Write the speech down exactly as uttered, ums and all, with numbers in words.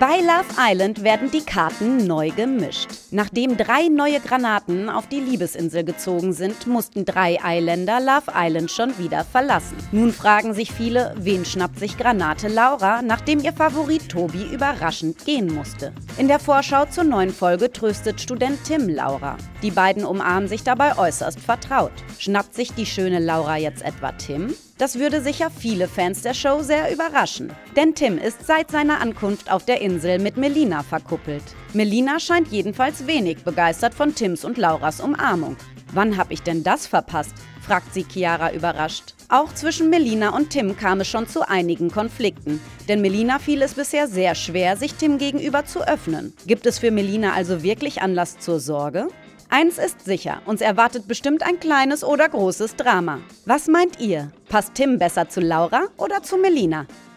Bei Love Island werden die Karten neu gemischt. Nachdem drei neue Granaten auf die Liebesinsel gezogen sind, mussten drei Eiländer Love Island schon wieder verlassen. Nun fragen sich viele, wen schnappt sich Granate Laura, nachdem ihr Favorit Tobi überraschend gehen musste. In der Vorschau zur neuen Folge tröstet Student Tim Laura. Die beiden umarmen sich dabei äußerst vertraut. Schnappt sich die schöne Laura jetzt etwa Tim? Das würde sicher viele Fans der Show sehr überraschen. Denn Tim ist seit seiner Ankunft auf der Insel mit Melina verkuppelt. Melina scheint jedenfalls wenig begeistert von Tims und Lauras Umarmung. Wann hab ich denn das verpasst? Fragt sie Chiara überrascht. Auch zwischen Melina und Tim kam es schon zu einigen Konflikten. Denn Melina fiel es bisher sehr schwer, sich Tim gegenüber zu öffnen. Gibt es für Melina also wirklich Anlass zur Sorge? Eins ist sicher, uns erwartet bestimmt ein kleines oder großes Drama. Was meint ihr? Passt Tim besser zu Laura oder zu Melina?